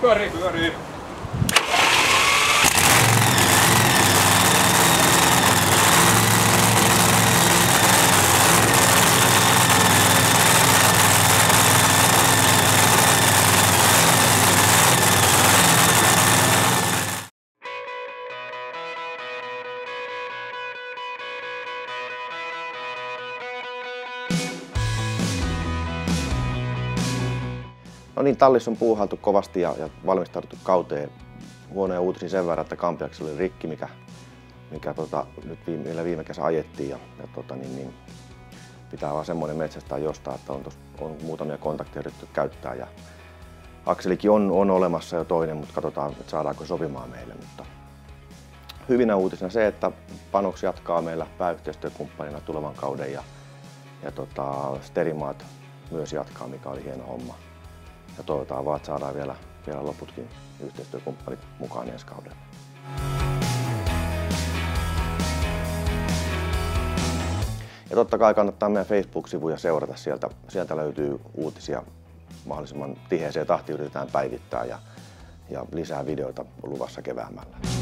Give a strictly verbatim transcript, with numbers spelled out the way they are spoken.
Pyörii, pyörii. No niin, tallissa on puuhailtu kovasti ja, ja valmistauduttu kauteen. Huonoja uutisia sen verran, että Kampiaksella oli rikki, mikä, mikä tota, nyt viime, viime kesä ajettiin. Ja, ja tota, niin, niin, pitää vaan semmoinen metsästää jostain, että on, tos, on muutamia kontakteja yritetty käyttää. Ja akselikin on, on olemassa jo toinen, mutta katsotaan, että saadaanko sopimaan meille. Mutta hyvinä uutisena se, että Panox jatkaa meillä pääyhteistyökumppanina tulevan kauden ja, ja tota, Sterimaat myös jatkaa, mikä oli hieno homma. Ja toivotaan vaan, että saadaan vielä, vielä loputkin yhteistyökumppanit mukaan ensi kaudella. Ja totta kai kannattaa meidän Facebook-sivuja seurata. Sieltä, sieltä löytyy uutisia mahdollisimman tiheeseen tahtiin, yritetään päivittää ja, ja lisää videoita luvassa keväämällä.